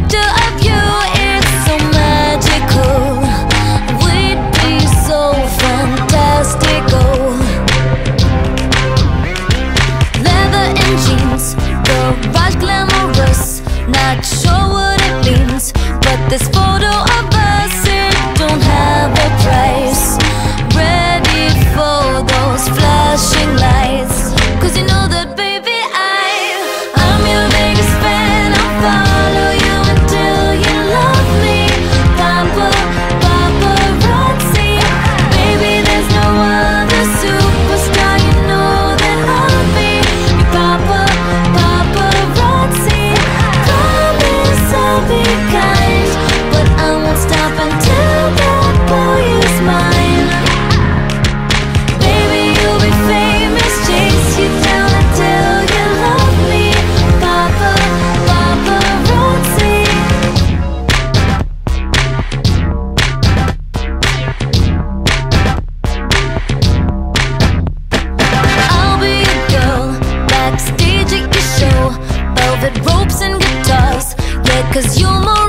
picture of you, it's so magical. We'd be so fantastical. Leather and jeans, garage glamorous. Not sure what it means, but this photo of us, it don't have a price. Ready for those flashing lights, 'cause you know that baby I'm your biggest fan. I'll follow you until you love me. Paparazzi, baby there's no other superstar. You know that I'll be your paparazzi. Promise I'll be kind, but I won't stop until that boy is mine. Baby you'll be famous, chase you down until you love me. Paparazzi. I'll be your girl, backstage at your show. Velvet ropes and guitars, yeah, 'cause you're more